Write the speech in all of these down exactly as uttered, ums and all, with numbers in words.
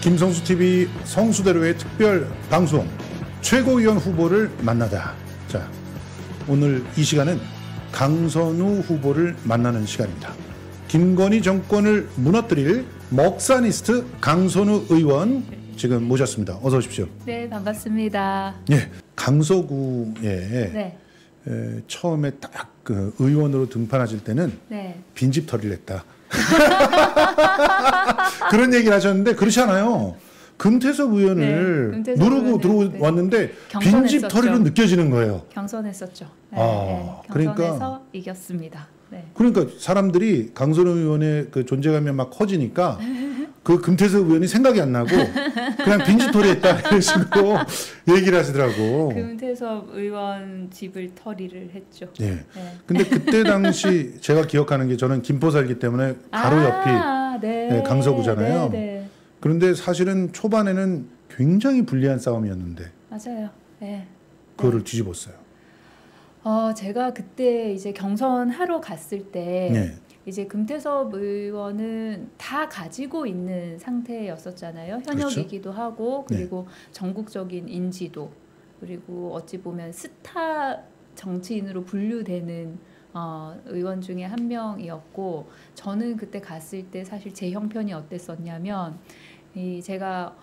김성수 티비 성수대로의 특별 방송 최고위원 후보를 만나다. 자, 오늘 이 시간은 강선우 후보를 만나는 시간입니다. 김건희 정권을 무너뜨릴 먹사니스트 강선우 의원 지금 모셨습니다. 어서 오십시오. 네, 반갑습니다. 예, 강서구에 네. 에, 처음에 딱 그 의원으로 등판하실 때는 네. 빈집털이를 했다. 그런 얘기를 하셨는데 그렇지 않아요. 금태섭 의원을 네, 금태섭 누르고 들어왔는데 네. 빈집털이로 느껴지는 거예요. 경선했었죠. 네, 아, 네. 경선에서 그러니까, 이겼습니다. 네. 그러니까 사람들이 강선우 의원의 그 존재감이 막 커지니까 그 금태섭 의원이 생각이 안 나고 그냥 빈집털이 했다 이런 식으로 얘기를 하시더라고. 금태섭 의원 집을 털이를 했죠. 네. 네. 근데 그때 당시 제가 기억하는 게 저는 김포 살기 때문에 바로 아, 옆이 네. 네, 강서구잖아요. 네, 네. 그런데 사실은 초반에는 굉장히 불리한 싸움이었는데 맞아요. 네. 그거를 네. 뒤집었어요. 어, 제가 그때 이제 경선하러 갔을 때 네. 이제 금태섭 의원은 다 가지고 있는 상태였었잖아요. 현역이기도 그렇죠? 하고 그리고 네. 전국적인 인지도 그리고 어찌 보면 스타 정치인으로 분류되는 어, 의원 중에 한 명이었고 저는 그때 갔을 때 사실 제 형편이 어땠었냐면 이 제가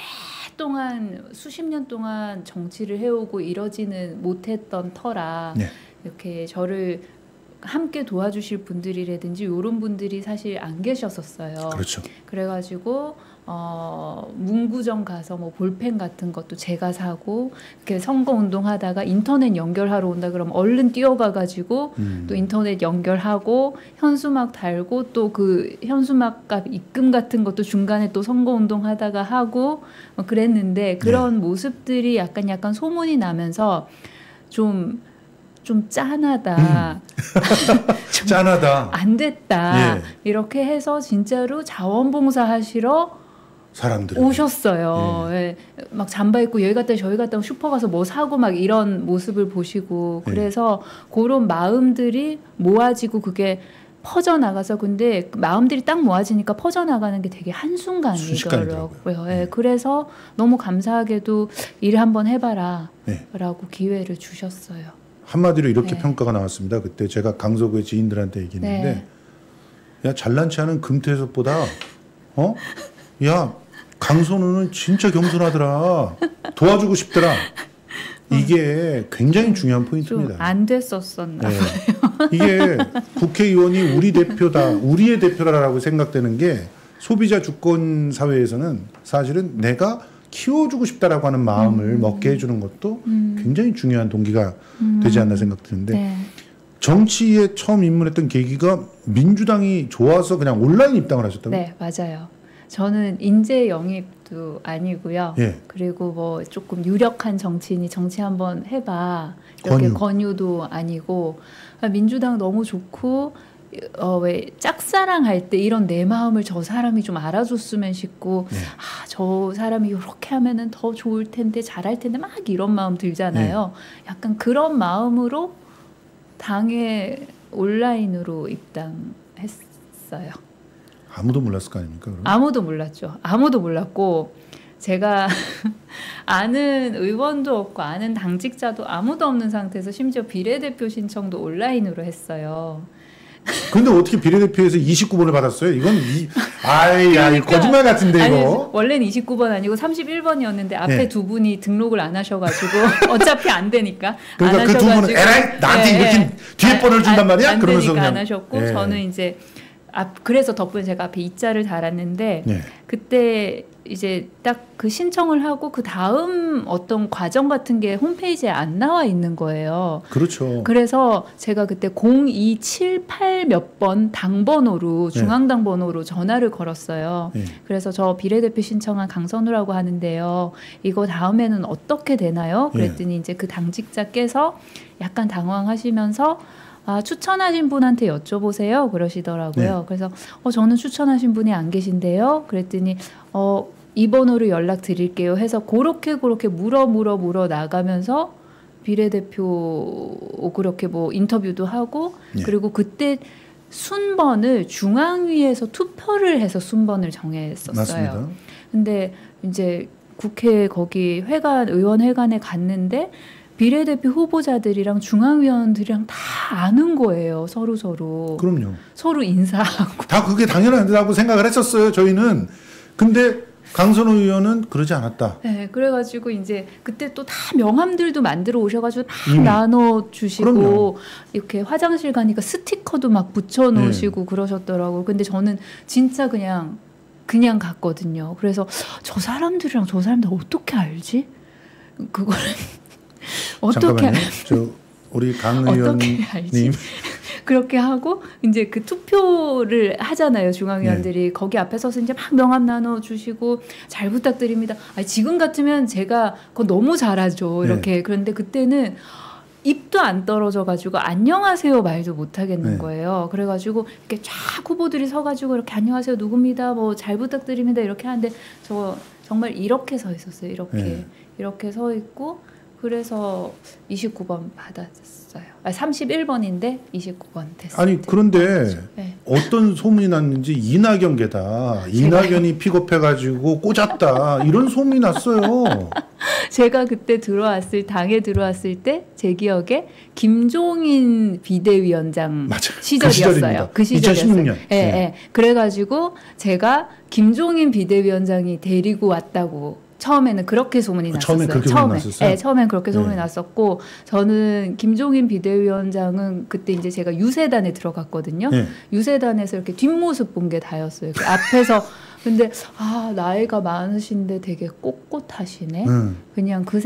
오랫동안 수십 년 동안 정치를 해오고 이러지는 못했던 터라 네. 이렇게 저를 함께 도와주실 분들이라든지 이런 분들이 사실 안 계셨었어요. 그렇죠. 그래가지고 어, 문구점 가서 뭐 볼펜 같은 것도 제가 사고 이렇게 선거 운동하다가 인터넷 연결하러 온다 그러면 얼른 뛰어가가지고 음. 또 인터넷 연결하고 현수막 달고 또 그 현수막 값 입금 같은 것도 중간에 또 선거 운동하다가 하고 뭐 그랬는데 그런 네. 모습들이 약간 약간 소문이 나면서 좀 좀 짠하다. 음. 좀 짠하다. 안 됐다. 예. 이렇게 해서 진짜로 자원봉사 하시러 사람들이 오셨어요. 예. 예. 막 잠바 입고 여기 갔다 저기 갔다 슈퍼 가서 뭐 사고 막 이런 모습을 보시고 그래서 예. 그런 마음들이 모아지고 그게 퍼져나가서 근데 마음들이 딱 모아지니까 퍼져나가는 게 되게 한순간이더라고요. 예. 예. 그래서 너무 감사하게도 일 한번 해봐라 예. 라고 기회를 주셨어요. 한마디로 이렇게 네. 평가가 나왔습니다. 그때 제가 강서구의 지인들한테 얘기했는데 네. 야 잘난 체 하는 금태섭보다 어? 야 강선우는 진짜 겸손하더라. 도와주고 싶더라. 이게 굉장히 중요한 포인트입니다. 안 됐었었나 네. 이게 국회의원이 우리 대표다. 우리의 대표라고 생각되는 게 소비자 주권 사회에서는 사실은 내가 키워주고 싶다라고 하는 마음을 음. 먹게 해주는 것도 음. 굉장히 중요한 동기가 음. 되지 않나 생각드는데 네. 정치에 처음 입문했던 계기가 민주당이 좋아서 그냥 온라인 입당을 하셨다고요? 네, 맞아요. 저는 인재 영입도 아니고요. 예. 그리고 뭐 조금 유력한 정치인이 정치 한번 해봐 이렇게 권유. 권유도 아니고 민주당 너무 좋고 어, 왜 짝사랑할 때 이런 내 마음을 저 사람이 좀 알아줬으면 싶고 네. 아, 저 사람이 이렇게 하면은 더 좋을 텐데 잘할 텐데 막 이런 마음 들잖아요. 네. 약간 그런 마음으로 당에 온라인으로 입당했어요. 아무도 몰랐을 거 아닙니까? 그럼? 아무도 몰랐죠. 아무도 몰랐고 제가 아는 의원도 없고 아는 당직자도 아무도 없는 상태에서 심지어 비례대표 신청도 온라인으로 했어요. 근데 어떻게 비례대표에서 이십구 번을 받았어요? 이건 이, 아이, 그러니까, 아이, 거짓말 같은데, 아니, 이거? 원래는 이십구 번 아니고 삼십일 번이었는데 앞에 네. 두 분이 등록을 안 하셔가지고 어차피 안 되니까. 그러니까 그 두 분은 에라이, 나한테 네, 이렇게 네. 뒤에 아, 번을 준단 말이야? 안 그러면서 되니까 그냥. 안 하셨고 네. 저는 이제 앞, 그래서 덕분에 제가 앞에 이자를 달았는데 네. 그때 이제 딱 그 신청을 하고 그 다음 어떤 과정 같은 게 홈페이지에 안 나와 있는 거예요. 그렇죠. 그래서 제가 그때 공이칠팔 몇 번 당번호로 중앙당 번호로 전화를 걸었어요. 네. 그래서 저 비례대표 신청한 강선우라고 하는데요. 이거 다음에는 어떻게 되나요? 그랬더니 네. 이제 그 당직자께서 약간 당황하시면서 아, 추천하신 분한테 여쭤보세요 그러시더라고요. 네. 그래서 어, 저는 추천하신 분이 안 계신데요. 그랬더니 어, 이 번호로 연락 드릴게요 해서 그렇게 그렇게 물어 물어 물어 나가면서 비례대표 그렇게 뭐 인터뷰도 하고 네. 그리고 그때 순번을 중앙위에서 투표를 해서 순번을 정했었어요. 맞습니다. 근데 이제 국회 거기 회관 의원회관에 갔는데 비례대표 후보자들이랑 중앙위원들이랑 다 아는 거예요. 서로 서로. 그럼요. 서로 인사하고. 다 그게 당연하다고 생각을 했었어요. 저희는. 근데 강선호 의원은 그러지 않았다. 네, 그래가지고 이제 그때 또 다 명함들도 만들어 오셔가지고 다 이미. 나눠주시고 그럼요. 이렇게 화장실 가니까 스티커도 막 붙여놓으시고 네. 그러셨더라고요. 근데 저는 진짜 그냥 그냥 갔거든요. 그래서 저 사람들이랑 저 사람들 어떻게 알지? 그거를 어떻게 알... 저 우리 강 어떻게 알지? 의원님 그렇게 하고 이제 그 투표를 하잖아요. 중앙위원들이 네. 거기 앞에 서서 이제 막 명함 나눠 주시고 잘 부탁드립니다. 아니, 지금 같으면 제가 그거 너무 잘하죠. 이렇게 네. 그런데 그때는 입도 안 떨어져 가지고 안녕하세요 말도 못 하겠는 네. 거예요. 그래가지고 이렇게 쫙 후보들이 서가지고 이렇게 안녕하세요 누굽니다. 뭐 잘 부탁드립니다. 이렇게 하는데 저 정말 이렇게 서 있었어요. 이렇게 네. 이렇게 서 있고. 그래서 이십구 번 받았어요. 아, 삼십일 번인데 이십구 번 됐어요. 아니 그런데 네. 어떤 소문이 났는지 이낙연계다. 이낙연이 픽업해가지고 꽂았다. 이런 소문이 났어요. 제가 그때 들어왔을 당에 들어왔을 때 제 기억에 김종인 비대위원장 맞아. 시절이었어요. 그, 그 시절이었어요. 이천십육 년. 예, 네. 네. 그래가지고 제가 김종인 비대위원장이 데리고 왔다고. 처음에는 그렇게 소문이 났었어요. 처음에 그렇게 소문이 났었어요? 네, 처음엔 그렇게 소문이 네. 났었고 저는 김종인 비대위원장은 그때 이제 제가 유세단에 들어갔거든요. 네. 유세단에서 이렇게 뒷모습 본 게 다였어요. 그 앞에서 근데 아 나이가 많으신데 되게 꼿꼿하시네. 음. 그냥 그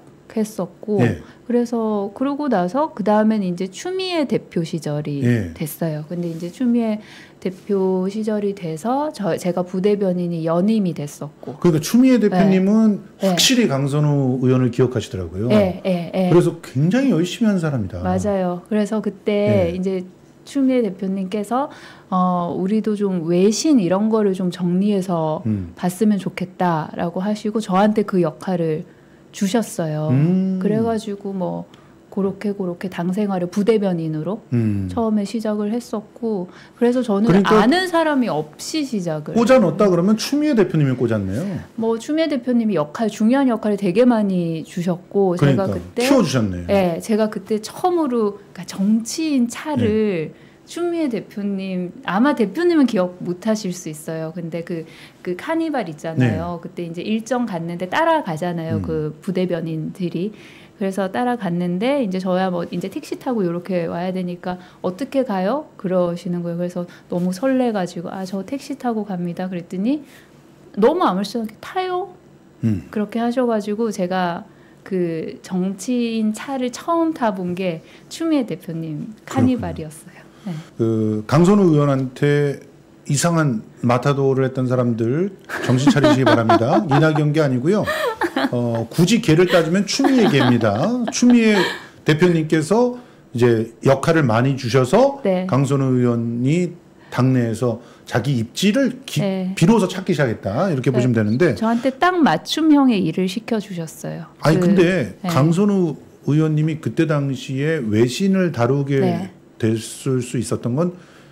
생각했었고 네. 그래서 그러고 나서 그 다음에는 이제 추미애 대표 시절이 네. 됐어요. 근데 이제 추미애 대표 시절이 돼서 저 제가 부대변인이 연임이 됐었고. 그러니까 추미애 대표님은 네. 확실히 네. 강선호 의원을 기억하시더라고요. 네, 네, 네. 그래서 굉장히 열심히 한 사람이다. 맞아요. 그래서 그때 네. 이제 추미애 대표님께서 어, 우리도 좀 외신 이런 거를 좀 정리해서 음. 봤으면 좋겠다라고 하시고 저한테 그 역할을 주셨어요. 음. 그래가지고 뭐 그렇게 그렇게 당 생활을 부대변인으로 음. 처음에 시작을 했었고 그래서 저는 그러니까 아는 사람이 없이 시작을 꽂아 넣었다 그러면 추미애 대표님이 꽂았네요. 뭐 추미애 대표님이 역할 중요한 역할을 되게 많이 주셨고 그러니까, 제가 그때 키워주셨네요. 네, 제가 그때 처음으로 그러니까 정치인 차를 네. 추미애 대표님 아마 대표님은 기억 못 하실 수 있어요. 근데 그, 그 카니발 있잖아요. 네. 그때 이제 일정 갔는데 따라가잖아요. 음. 그 부대변인들이. 그래서 따라갔는데 이제 저야 뭐 이제 택시 타고 이렇게 와야 되니까 어떻게 가요? 그러시는 거예요. 그래서 너무 설레가지고 아 저 택시 타고 갑니다. 그랬더니 너무 아무렇지도 타요. 음. 그렇게 하셔가지고 제가 그 정치인 차를 처음 타본 게 추미애 대표님 카니발이었어요. 네. 그 강선호 의원한테 이상한 마타도를 했던 사람들 정신 차리시기 바랍니다. 이낙연계 아니고요. 어, 굳이 개를 따지면 추미애 개입니다. 추미애 대표님께서 이제 역할을 많이 주셔서 네. 강선호 의원이 당내에서 자기 입지를 기, 네. 비로소 찾기 시작했다 이렇게 네. 보시면 되는데 저한테 딱 맞춤형의 일을 시켜주셨어요. 아니 그, 근데 네. 강선호 의원님이 그때 당시에 외신을 다루게 네. 됐을 수 있었던 건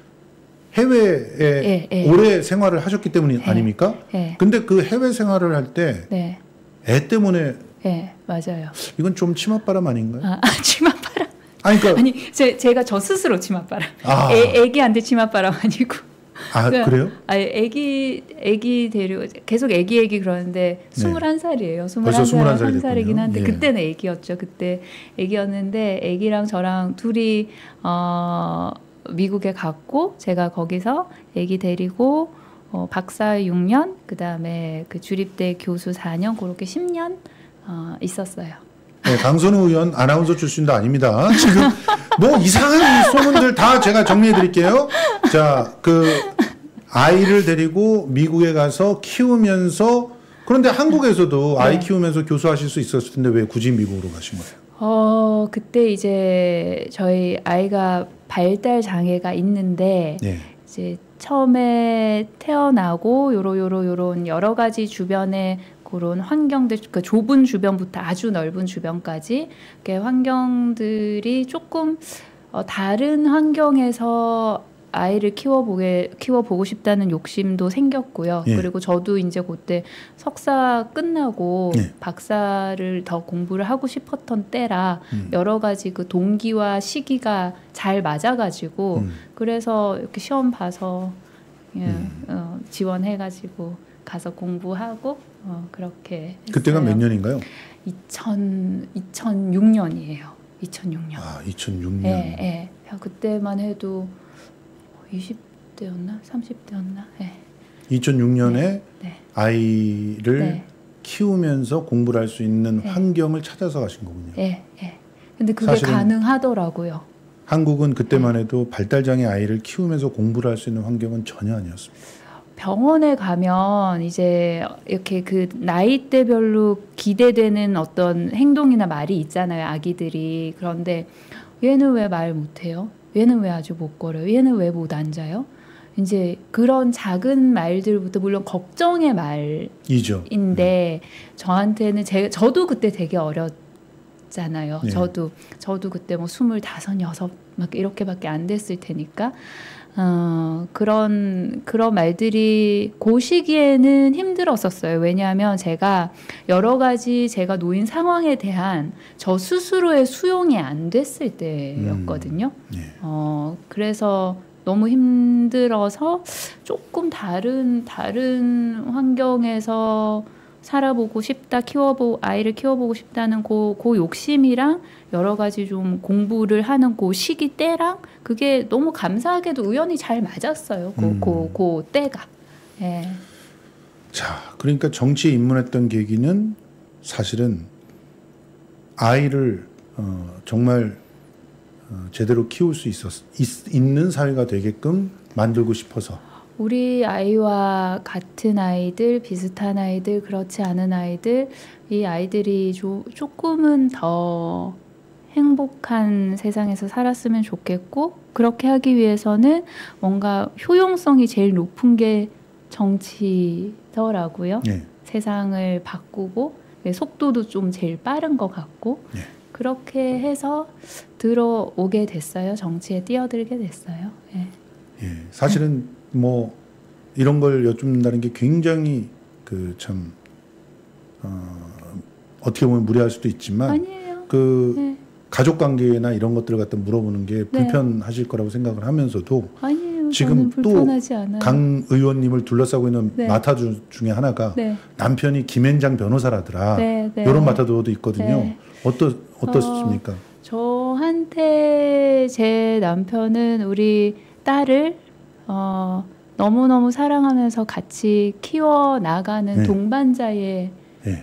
해외에 네, 네. 오래 생활을 하셨기 때문이 네. 아닙니까? 네. 근데 그 해외 생활을 할 때 애 네. 때문에 네, 맞아요. 이건 좀 치맛바람 아닌가요? 아, 아 치맛바람. 아니, 그러니까 아니 제, 제가 저 스스로 치맛바람. 아. 애, 애기한테 치맛바람 아니고. 아 그러니까, 그래요? 아니 애기 애기 데리고 계속 애기 애기 그러는데 네. 스물한 살이에요. 벌써 스물한 한 살이긴 한데 예. 그때는 애기였죠. 그때 애기였는데 애기랑 저랑 둘이 어. 미국에 갔고 제가 거기서 아기 데리고 어, 박사 육 년 그다음에 그 주립대 교수 사 년 그렇게 십 년 어, 있었어요. 네, 강선호 의원 아나운서 출신도 아닙니다. 지금 뭐 이상한 소문들 다 제가 정리해 드릴게요. 자, 그 아이를 데리고 미국에 가서 키우면서 그런데 한국에서도 네. 아이 키우면서 교수하실 수 있었을 텐데 왜 굳이 미국으로 가신 거예요? 어, 그때 이제 저희 아이가 발달 장애가 있는데 네. 이제 처음에 태어나고 요러 요러 요런 여러 가지 주변에 그런 환경들 그 좁은 주변부터 아주 넓은 주변까지 이렇게 환경들이 조금 어, 다른 환경에서 아이를 키워보게 키워보고 싶다는 욕심도 생겼고요. 예. 그리고 저도 이제 그때 석사 끝나고 예. 박사를 더 공부를 하고 싶었던 때라 음. 여러 가지 그 동기와 시기가 잘 맞아가지고 음. 그래서 이렇게 시험 봐서 예, 음. 어, 지원해가지고 가서 공부하고 어, 그렇게 했어요. 그때가 몇 년인가요? 이천, 이천육 년이에요. 이천육 년. 아, 이천육 년. 예, 예. 야, 그때만 해도 이십 대였나? 삼십 대였나? 예. 이천육 년에 네. 네. 아이를 네. 키우면서 공부를 할 수 있는 네. 환경을 찾아서 가신 거군요. 예, 예. 근데 그게 사실은 가능하더라고요. 한국은 그때만 네. 해도 발달장애 아이를 키우면서 공부를 할 수 있는 환경은 전혀 아니었습니다. 병원에 가면 이제 이렇게 그 나이대별로 기대되는 어떤 행동이나 말이 있잖아요, 아기들이. 그런데 얘는 왜 말 못해요? 얘는 왜 아주 못 걸어요? 얘는 왜 못 앉아요? 이제 그런 작은 말들부터 물론 걱정의 말인데 이죠. 저한테는 제 저도 그때 되게 어렸잖아요. 네. 저도 저도 그때 뭐 스물다섯, 여섯 막 이렇게밖에 안 됐을 테니까. 어, 그런, 그런 말들이 그 시기에는 힘들었었어요. 왜냐하면 제가 여러 가지 제가 놓인 상황에 대한 저 스스로의 수용이 안 됐을 때였거든요. 음, 네. 어, 그래서 너무 힘들어서 조금 다른, 다른 환경에서 살아보고 싶다, 키워보, 아이를 키워보고 싶다는 그, 그 욕심이랑 여러 가지 좀 공부를 하는 그 시기 때랑 그게 너무 감사하게도 우연히 잘 맞았어요. 그, 음. 그, 그 때가. 예. 자, 그러니까 정치에 입문했던 계기는 사실은 아이를 어, 정말 어, 제대로 키울 수 있었, 있, 있는 사회가 되게끔 만들고 싶어서. 우리 아이와 같은 아이들, 비슷한 아이들, 그렇지 않은 아이들, 이 아이들이 조, 조금은 더 행복한 세상에서 살았으면 좋겠고, 그렇게 하기 위해서는 뭔가 효용성이 제일 높은 게 정치더라고요. 네. 세상을 바꾸고, 속도도 좀 제일 빠른 것 같고, 네. 그렇게 해서 들어오게 됐어요. 정치에 뛰어들게 됐어요. 예. 예, 사실은 뭐 이런 걸 여쭙는다는 게 굉장히 그 참 어, 어떻게 보면 무례할 수도 있지만 아니에요. 그 네. 가족 관계나 이런 것들을 갖다 물어보는 게 불편하실 거라고 생각을 하면서도 아니에요. 지금 저는 또 불편하지 않아요. 강 의원님을 둘러싸고 있는 네. 마타도 중에 하나가 네. 남편이 김앤장 변호사라더라. 네, 네. 이런 마타도도 있거든요. 네. 어떠 어떻습니까? 어, 저한테 제 남편은 우리 딸을 어, 너무너무 사랑하면서 같이 키워 나가는 네. 동반자의 예,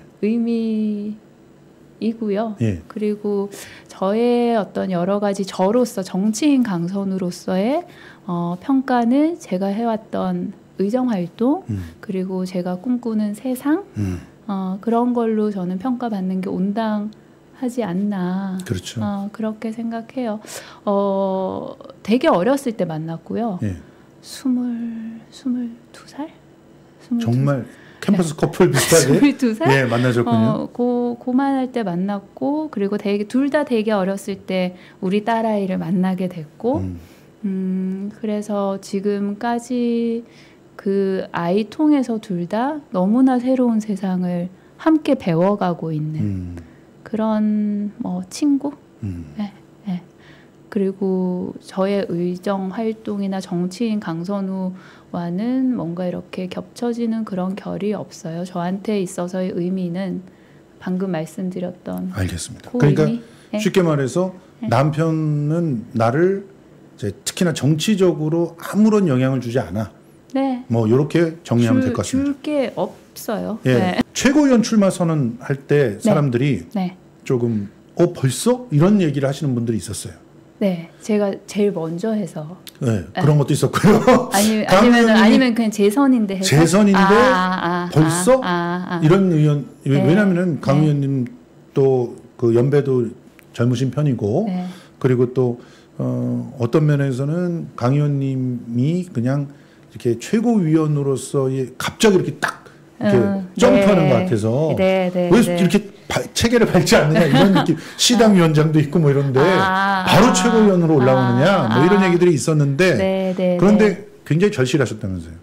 의미이고요. 예, 그리고 저의 어떤 여러 가지 저로서 정치인 강선우로서의 어, 평가는 제가 해왔던 의정 활동 음, 그리고 제가 꿈꾸는 세상 음, 어, 그런 걸로 저는 평가받는 게 온당하지 않나. 그렇죠. 어, 그렇게 생각해요. 어, 되게 어렸을 때 만났고요. 예, 스물, 스물두 살? 스물두 정말 캠퍼스 커플 비슷하게 스물두 살? 예 만나셨군요. 어, 고, 고만할 때 만났고, 그리고 되게, 둘 다 되게 어렸을 때 우리 딸아이를 만나게 됐고, 음, 음, 그래서 지금까지 그 아이 통해서 둘 다 너무나 새로운 세상을 함께 배워가고 있는 음, 그런 뭐 친구? 음. 네, 네. 그리고 저의 의정 활동이나 정치인 강선우와는 뭔가 이렇게 겹쳐지는 그런 결이 없어요. 저한테 있어서의 의미는 방금 말씀드렸던 알겠습니다. 그 그러니까 의미? 네. 쉽게 말해서 네. 남편은 나를 이제 특히나 정치적으로 아무런 영향을 주지 않아. 네. 뭐 이렇게 정리하면 될 것 같습니다. 줄 게 없어요. 예, 네. 최고위원 출마 선언할 때 사람들이 네. 조금 어 벌써 이런 얘기를 하시는 분들이 있었어요. 네. 제가 제일 먼저 해서 네, 그런 것도 있었고요. 아니, 강 아니면 의원님이 아니면 그냥 재선인데 해서 재선인데 아, 아, 아, 벌써 아, 아, 아. 이런 의원 네. 왜냐하면은 강 네. 의원님 또 그 연배도 젊으신 편이고 네. 그리고 또 어, 어떤 면에서는 강 의원님이 그냥 이렇게 최고위원으로서의 갑자기 이렇게 딱 이렇게 음, 점프하는 네. 것 같아서 네, 네, 왜 네. 이렇게 바, 체계를 밟지 않느냐 이런 느낌. 시당 위원장도 있고 뭐 이런데 아, 바로 아, 최고위원으로 올라오느냐 아, 뭐 이런 아. 얘기들이 있었는데 네, 네, 그런데 네. 굉장히 절실하셨다면서요.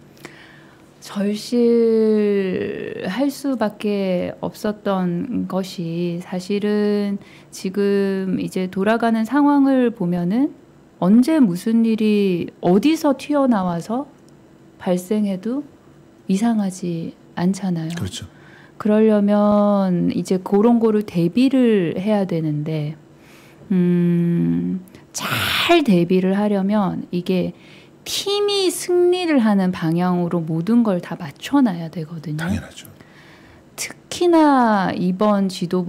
절실할 수밖에 없었던 것이 사실은 지금 이제 돌아가는 상황을 보면은 언제 무슨 일이 어디서 튀어나와서 발생해도 이상하지 않잖아요. 그렇죠. 그러려면 이제 그런 거를 대비를 해야 되는데 음, 잘 대비를 하려면 이게 팀이 승리를 하는 방향으로 모든 걸 다 맞춰놔야 되거든요. 당연하죠. 특히나 이번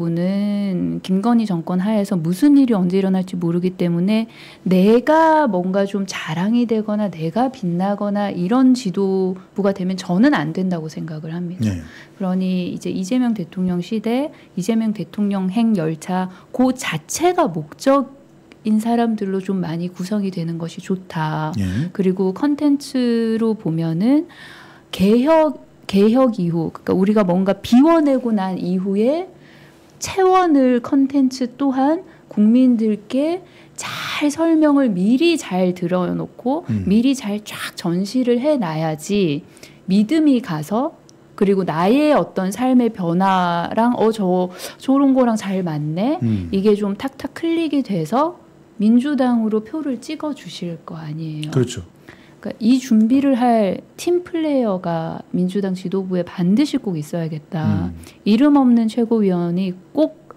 지도부는 김건희 정권 하에서 무슨 일이 언제 일어날지 모르기 때문에 내가 뭔가 좀 자랑이 되거나 내가 빛나거나 이런 지도부가 되면 저는 안 된다고 생각을 합니다. 네. 그러니 이제 이재명 대통령 시대, 이재명 대통령 행 열차 그 자체가 목적인 사람들로 좀 많이 구성이 되는 것이 좋다. 네. 그리고 컨텐츠로 보면은 개혁 개혁 이후, 그러니까 우리가 뭔가 비워내고 난 이후에 채워낼 컨텐츠 또한 국민들께 잘 설명을 미리 잘 들어놓고 음. 미리 잘 쫙 전시를 해놔야지 믿음이 가서 그리고 나의 어떤 삶의 변화랑 어 저 저런 거랑 잘 맞네 음. 이게 좀 탁탁 클릭이 돼서 민주당으로 표를 찍어 주실 거 아니에요. 그렇죠. 그러니까 이 준비를 할 팀 플레이어가 민주당 지도부에 반드시 꼭 있어야겠다. 음. 이름 없는 최고위원이 꼭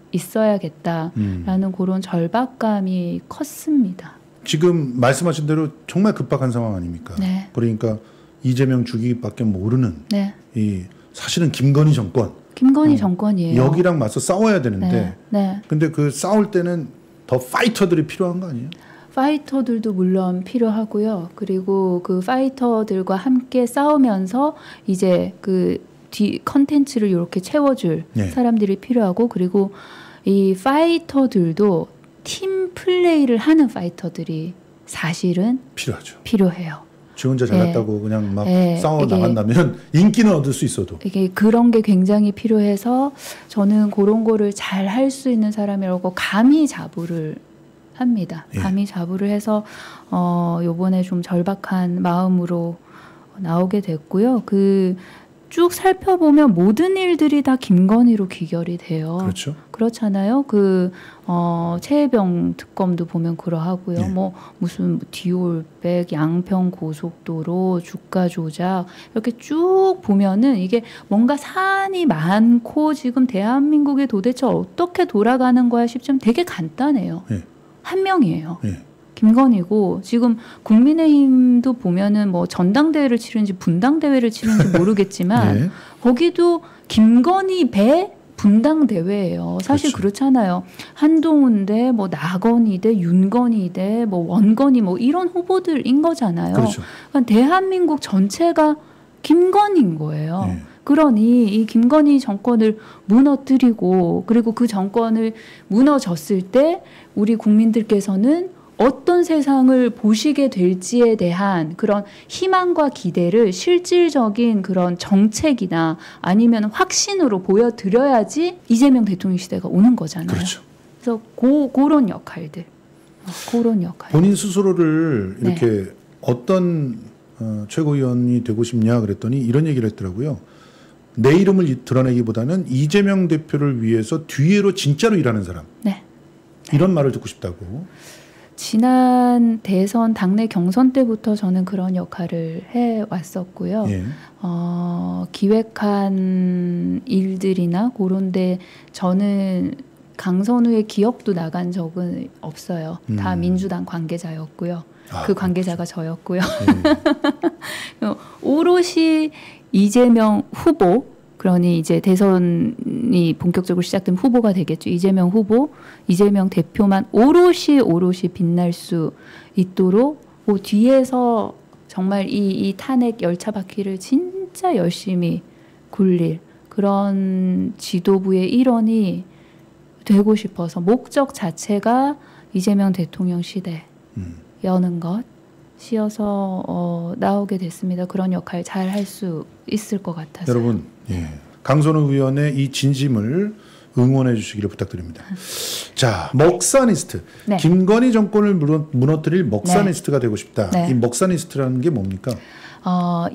있어야겠다라는 음. 그런 절박감이 컸습니다. 지금 말씀하신 대로 정말 급박한 상황 아닙니까? 네. 그러니까 이재명 주기밖에 모르는 네. 이 사실은 김건희 정권 김건희 어, 정권이에요. 여기랑 맞서 싸워야 되는데 네. 네. 근데 그 싸울 때는 더 파이터들이 필요한 거 아니에요? 파이터들도 물론 필요하고요. 그리고 그 파이터들과 함께 싸우면서 이제 그 뒤 컨텐츠를 이렇게 채워줄 네. 사람들이 필요하고 그리고 이 파이터들도 팀 플레이를 하는 파이터들이 사실은 필요하죠. 필요해요. 지 혼자 잘났다고 그냥 막 네, 싸워 이게- 나간다면 인기는 얻을 수 있어도 이게 그런 게 굉장히 필요해서 저는 그런 거를 잘 할 수 있는 사람이라고 감히 자부를 합니다. 예. 감히 자부를 해서 어 요번에 좀 절박한 마음으로 나오게 됐고요. 그 쭉 살펴보면 모든 일들이 다 김건희로 귀결이 돼요. 그렇죠. 그렇잖아요. 그 어, 최혜병 특검도 보면 그러하고요. 예. 뭐 무슨 디올백, 양평 고속도로, 주가 조작 이렇게 쭉 보면은 이게 뭔가 사안이 많고 지금 대한민국이 도대체 어떻게 돌아가는 거야 싶지만 되게 간단해요. 예. 한 명이에요. 예. 김건희고 지금 국민의힘도 보면은 뭐 전당대회를 치르는지 분당대회를 치르는지 모르겠지만 예. 거기도 김건희 배 분당대회예요. 사실 그렇죠. 그렇잖아요. 한동훈 대 뭐 나건희 대 윤건희 대 뭐 원건희 뭐 이런 후보들인 거잖아요. 그렇죠. 그러니까 대한민국 전체가 김건희인 거예요. 예. 그러니 이 김건희 정권을 무너뜨리고 그리고 그 정권을 무너졌을 때 우리 국민들께서는 어떤 세상을 보시게 될지에 대한 그런 희망과 기대를 실질적인 그런 정책이나 아니면 확신으로 보여드려야지 이재명 대통령 시대가 오는 거잖아요. 그렇죠. 그래서 고, 그런 역할들. 어, 그런 역할. 본인 스스로를 네. 이렇게 어떤 어, 최고위원이 되고 싶냐 그랬더니 이런 얘기를 했더라고요. 내 이름을 이- 드러내기보다는 이재명 대표를 위해서 뒤로 진짜로 일하는 사람. 네. 이런 말을 듣고 싶다고. 지난 대선 당내 경선 때부터 저는 그런 역할을 해 왔었고요. 예. 어, 기획한 일들이나 그런데 저는 강선우의 기업도 나간 적은 없어요. 다 음. 민주당 관계자였고요. 아, 그 관계자가 저였고요. 예. 오롯이 이재명 후보, 그러니 이제 대선이 본격적으로 시작된 후보가 되겠죠. 이재명 후보, 이재명 대표만 오롯이 오롯이 빛날 수 있도록 그 뒤에서 정말 이, 이 탄핵 열차 바퀴를 진짜 열심히 굴릴 그런 지도부의 일원이 되고 싶어서 목적 자체가 이재명 대통령 시대 음. 여는 것 시어서 어, 나오게 됐습니다. 그런 역할 잘 할 수 있을 것 같아서. 여러분 예. 강선우 의원의 이 진심을 응원해 주시기를 부탁드립니다. 자, 먹사니스트. 네. 김건희 정권을 무너뜨릴 먹사니스트가 네. 되고 싶다. 네. 이 먹사니스트라는 게 뭡니까? 어,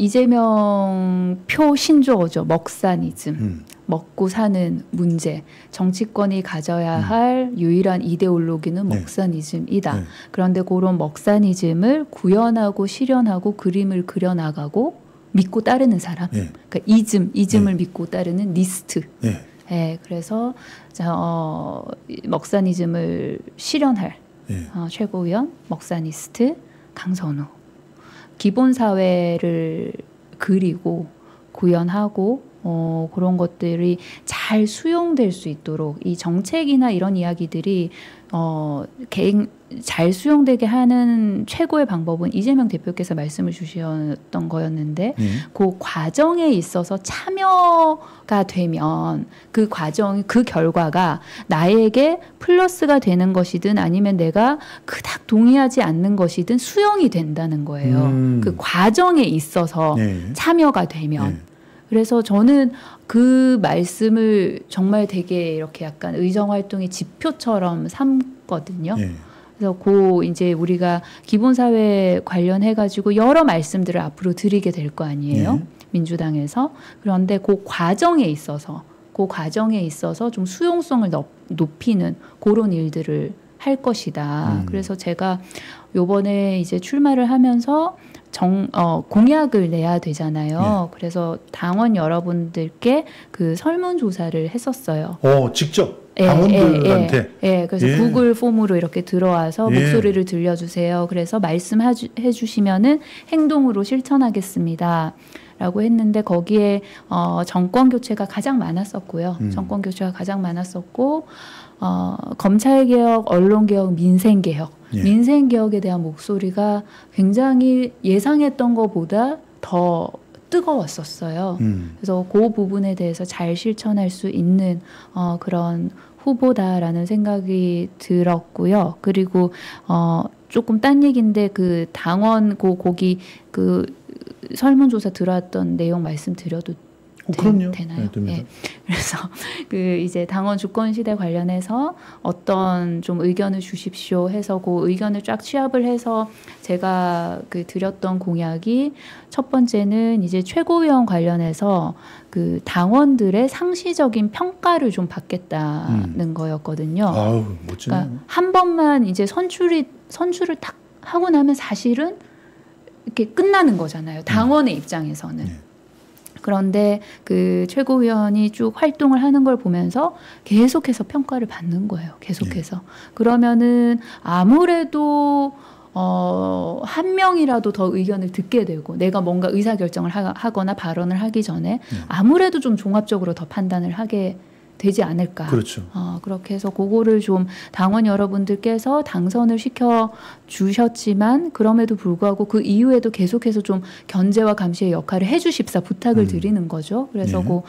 이재명 표 신조어죠. 먹사니즘. 음. 먹고 사는 문제. 정치권이 가져야 음. 할 유일한 이데올로기는 네. 먹사니즘이다. 네. 그런데 그런 먹사니즘을 구현하고 실현하고 그림을 그려나가고 믿고 따르는 사람. 네. 그러니까 이즘, 이즘을 네. 믿고 따르는 니스트. 네. 네, 그래서 자, 어, 먹사니즘을 실현할 네. 어, 최고위원 먹사니스트 강선우. 기본 사회를 그리고 구현하고 어, 그런 것들이 잘 수용될 수 있도록 이 정책이나 이런 이야기들이 어, 개인 잘 수용되게 하는 최고의 방법은 이재명 대표께서 말씀을 주셨던 거였는데 음. 그 과정에 있어서 참여가 되면 그 과정, 그 결과가 나에게 플러스가 되는 것이든 아니면 내가 그닥 동의하지 않는 것이든 수용이 된다는 거예요. 음. 그 과정에 있어서 네. 참여가 되면. 네. 그래서 저는 그 말씀을 정말 되게 이렇게 약간 의정활동의 지표처럼 삼거든요. 네. 그래서 그 이제 우리가 기본사회 관련해가지고 여러 말씀들을 앞으로 드리게 될 거 아니에요. 네. 민주당에서. 그런데 그 과정에 있어서, 그 과정에 있어서 좀 수용성을 높이는 그런 일들을 할 것이다. 음. 그래서 제가 요번에 이제 출마를 하면서 정, 어, 공약을 내야 되잖아요. 네. 그래서 당원 여러분들께 그 설문조사를 했었어요. 어, 직접? 당원들한테? 예, 예, 예. 그래서 예. 구글 폼으로 이렇게 들어와서 예. 목소리를 들려주세요. 그래서 말씀해 주시면은 행동으로 실천하겠습니다. 라고 했는데 거기에 어, 정권 교체가 가장 많았었고요. 음. 정권 교체가 가장 많았었고 어, 검찰개혁, 언론개혁, 민생개혁. 예. 민생개혁에 대한 목소리가 굉장히 예상했던 것보다 더 뜨거웠었어요. 음. 그래서 그 부분에 대해서 잘 실천할 수 있는 어, 그런 후보다라는 생각이 들었고요. 그리고 어, 조금 딴 얘기인데 그 당원 고 거기 그 설문조사 들어왔던 내용 말씀드려도 어, 그럼요. 되나요? 네, 네. 그래서 그 이제 당원 주권 시대 관련해서 어떤 좀 의견을 주십시오 해서 그 의견을 쫙 취합을 해서 제가 그 드렸던 공약이 첫 번째는 이제 최고위원 관련해서 그 당원들의 상시적인 평가를 좀 받겠다는 음. 거였거든요. 아우, 멋지네요. 그러니까 한 번만 이제 선출이 선출을 딱 하고 나면 사실은 이렇게 끝나는 거잖아요. 당원의 음. 입장에서는. 네. 그런데 그 최고위원이 쭉 활동을 하는 걸 보면서 계속해서 평가를 받는 거예요. 계속해서. 네. 그러면은 아무래도 어, 한 명이라도 더 의견을 듣게 되고 내가 뭔가 의사결정을 하, 하거나 발언을 하기 전에 네. 아무래도 좀 종합적으로 더 판단을 하게 되지 않을까. 그렇죠. 어, 그렇게 해서 그거를 좀 당원 여러분들께서 당선을 시켜 주셨지만 그럼에도 불구하고 그 이후에도 계속해서 좀 견제와 감시의 역할을 해주십사 부탁을 음. 드리는 거죠. 그래서 네. 그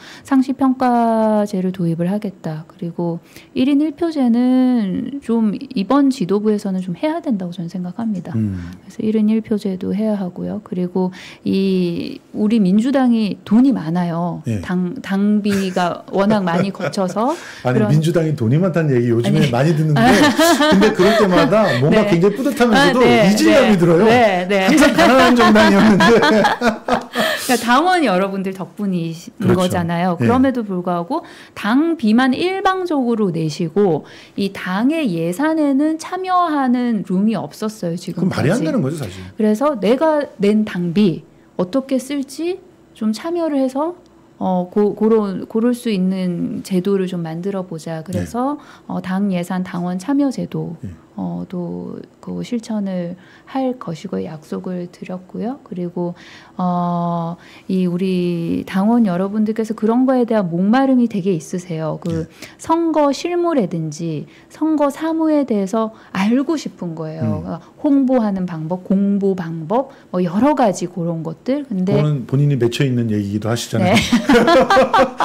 상시평가제를 도입을 하겠다. 그리고 일 인 일 표제는 좀 이번 지도부에서는 좀 해야 된다고 저는 생각합니다. 음. 그래서 일 인 일 표제도 해야 하고요. 그리고 이 우리 민주당이 돈이 많아요. 네. 당, 당비가 워낙 많이 거쳐 아니 그런... 민주당이 돈이 많다는 얘기 요즘에 아니... 많이 듣는데 근데 그럴 때마다 뭔가 네. 굉장히 뿌듯하면서도 아, 네. 이질감이 네. 들어요. 네. 네. 항상 가난한 정당이었는데 그러니까 당원 여러분들 덕분인 그렇죠. 거잖아요. 그럼에도 불구하고 당비만 일방적으로 내시고 이 당의 예산에는 참여하는 룸이 없었어요. 지금 그럼 말이 안 되는 거죠 사실. 그래서 내가 낸 당비 어떻게 쓸지 좀 참여를 해서 어, 고, 고런, 고를 수 있는 제도를 좀 만들어 보자. 그래서 네. 어, 당 예산 당원 참여 제도, 네. 어, 또, 그 실천을 할 것이고 약속을 드렸고요. 그리고, 어, 이 우리 당원 여러분들께서 그런 거에 대한 목마름이 되게 있으세요. 그 네. 선거 실무라든지 선거 사무에 대해서 알고 싶은 거예요. 음. 그러니까 홍보하는 방법, 공보 방법, 뭐 여러 가지 그런 것들. 근데. 그거는 본인이 맺혀 있는 얘기기도 하시잖아요. 네.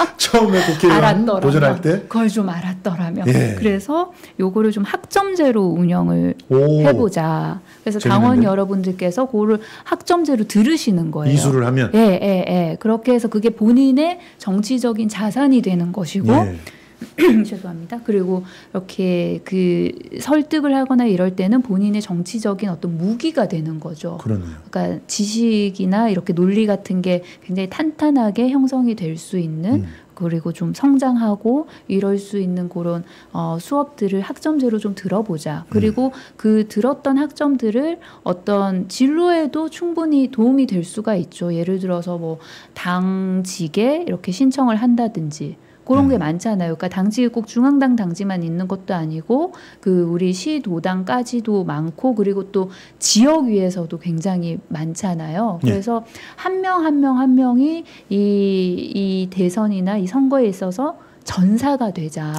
처음에 국회의원 도전할 때. 그걸 좀 알았더라면. 예. 그래서 요거를 좀 학점제로 운영을 오, 해보자. 그래서 재밌는데? 당원 여러분들께서 그거를 학점제로 들으시는 거예요. 이수를 하면 예, 예, 예. 그렇게 해서 그게 본인의 정치적인 자산이 되는 것이고 예. 죄송합니다. 그리고 이렇게 그 설득을 하거나 이럴 때는 본인의 정치적인 어떤 무기가 되는 거죠. 그러네요. 그러니까 지식이나 이렇게 논리 같은 게 굉장히 탄탄하게 형성이 될 수 있는 음. 그리고 좀 성장하고 이럴 수 있는 그런 어, 수업들을 학점제로 좀 들어보자. 그리고 음. 그 들었던 학점들을 어떤 진로에도 충분히 도움이 될 수가 있죠. 예를 들어서 뭐 당직에 이렇게 신청을 한다든지 그런 게 많잖아요. 그러니까 당직이 꼭 중앙당 당직만 있는 것도 아니고 그 우리 시도당까지도 많고 그리고 또 지역위에서도 굉장히 많잖아요. 그래서 네. 한 명 한 명 한 명이 이, 이 대선이나 이 선거에 있어서 전사가 되자.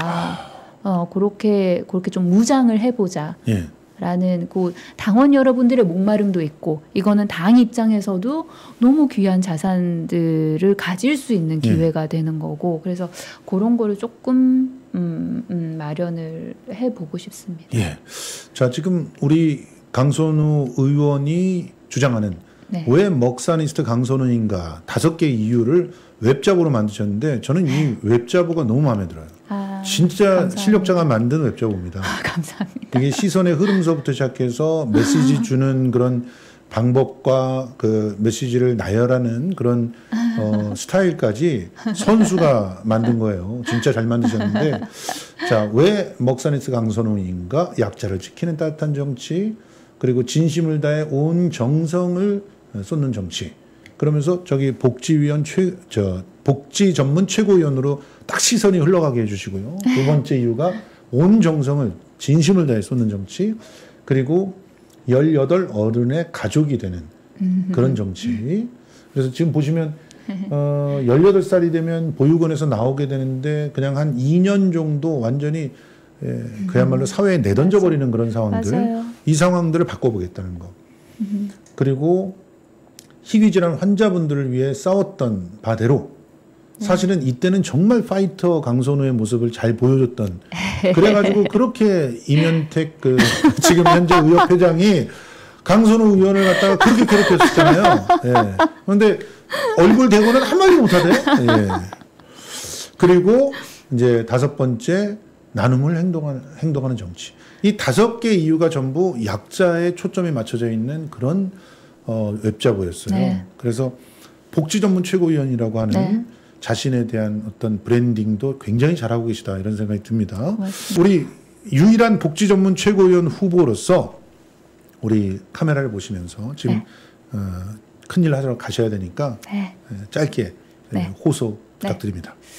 어, 그렇게 그렇게 좀 무장을 해보자. 예. 라는 그 당원 여러분들의 목마름도 있고 이거는 당 입장에서도 너무 귀한 자산들을 가질 수 있는 기회가 예. 되는 거고 그래서 그런 거를 조금 음, 음, 마련을 해보고 싶습니다. 예. 자 지금 우리 강선우 의원이 주장하는 네. 왜 먹사니스트 강선우인가 다섯 개의 이유를 웹자보로 만드셨는데 저는 이 웹자보가 너무 마음에 들어요. 아, 진짜 감사합니다. 실력자가 만든 웹자보입니다. 아, 감사합니다. 이게 시선의 흐름서부터 시작해서 메시지 주는 그런 방법과 그 메시지를 나열하는 그런 어, 스타일까지 선수가 만든 거예요. 진짜 잘 만드셨는데 자, 왜 먹사니스트 강선우인가? 약자를 지키는 따뜻한 정치 그리고 진심을 다해 온 정성을 쏟는 정치 그러면서 저기 복지위원 최, 저 복지 전문 최고위원으로 딱 시선이 흘러가게 해주시고요. 두 번째 이유가 온 정성을 진심을 다해 쏟는 정치 그리고 열여덟 어른의 가족이 되는 그런 정치. 그래서 지금 보시면 어, 열여덟 살이 되면 보육원에서 나오게 되는데 그냥 한 이 년 정도 완전히 예, 그야말로 사회에 내던져 버리는 그런 상황들. 맞아요. 이 상황들을 바꿔보겠다는 거. 그리고 희귀질환 환자분들을 위해 싸웠던 바대로 사실은 이때는 정말 파이터 강선우의 모습을 잘 보여줬던 그래가지고 그렇게 이면택 그 지금 현재 의협회장이 강선우 의원을 갖다가 그렇게 괴롭혔었잖아요. 예. 그런데 얼굴 대고는 한마디도 못하대. 예. 그리고 이제 다섯 번째 나눔을 행동하는, 행동하는 정치. 이 다섯 개 이유가 전부 약자에 초점이 맞춰져 있는 그런 어, 웹자보였어요. 네. 그래서 복지 전문 최고위원이라고 하는 네. 자신에 대한 어떤 브랜딩도 굉장히 잘하고 계시다 이런 생각이 듭니다. 고맙습니다. 우리 유일한 복지 전문 최고위원 후보로서 우리 카메라를 보시면서 지금 네. 어, 큰일 하러 가셔야 되니까 네. 짧게 네. 호소 부탁드립니다. 네.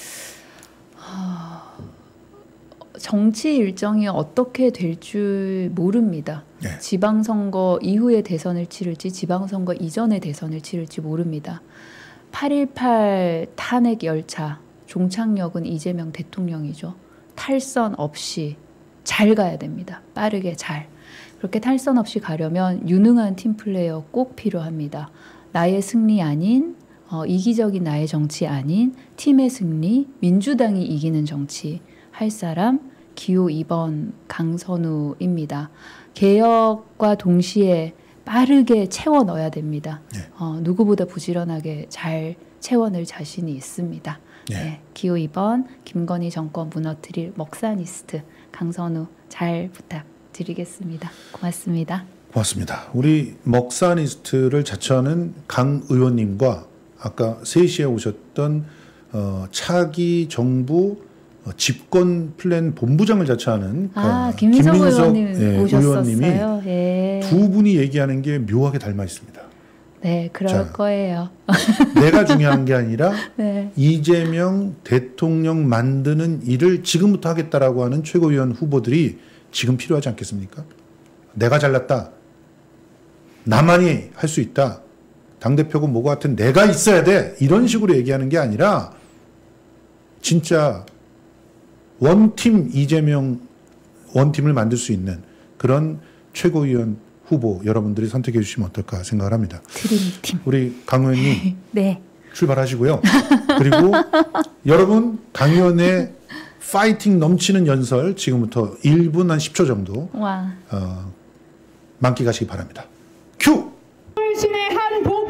정치 일정이 어떻게 될 줄 모릅니다. 네. 지방선거 이후에 대선을 치를지 지방선거 이전에 대선을 치를지 모릅니다. 팔일팔 탄핵 열차 종착역은 이재명 대통령이죠. 탈선 없이 잘 가야 됩니다. 빠르게 잘. 그렇게 탈선 없이 가려면 유능한 팀플레이어 꼭 필요합니다. 나의 승리 아닌 어, 이기적인 나의 정치 아닌 팀의 승리, 민주당이 이기는 정치 할 사람 기호 이 번 강선우입니다. 개혁과 동시에 빠르게 채워 넣어야 됩니다. 네. 어, 누구보다 부지런하게 잘 채워낼 자신이 있습니다. 네. 네, 기호 이 번 김건희 정권 무너뜨릴 먹사니스트 강선우 잘 부탁드리겠습니다. 고맙습니다. 고맙습니다. 우리 먹사니스트를 자처하는 강 의원님과 아까 세 시에 오셨던 어, 차기 정부 어, 집권 플랜 본부장을 자처하는 아, 김민석, 김민석 의원님 예, 오셨었어요. 의원님이 예. 두 분이 얘기하는 게 묘하게 닮아 있습니다. 네, 그럴 자, 거예요. 내가 중요한 게 아니라 네. 이재명 대통령 만드는 일을 지금부터 하겠다라고 하는 최고위원 후보들이 지금 필요하지 않겠습니까? 내가 잘났다. 나만이 할 수 있다. 당대표고 뭐고 하여튼 내가 있어야 돼. 이런 식으로 얘기하는 게 아니라 진짜 원팀 이재명 원팀을 만들 수 있는 그런 최고위원 후보 여러분들이 선택해 주시면 어떨까 생각을 합니다. 드림팀. 우리 강 의원님 네. 출발하시고요. 그리고 여러분 강 의원의 파이팅 넘치는 연설 지금부터 일 분 한 십 초 정도 와. 어, 만끽하시기 바랍니다. 큐! 신의 한 복